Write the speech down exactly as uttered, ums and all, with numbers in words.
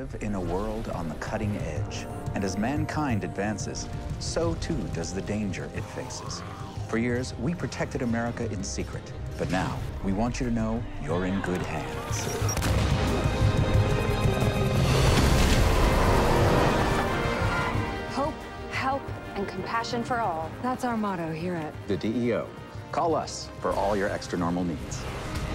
live in a world on the cutting edge. And as mankind advances, so too does the danger it faces. For years, we protected America in secret. But now, we want you to know you're in good hands. Hope, help, and compassion for all. That's our motto here at The D E O. Call us for all your extra normal needs.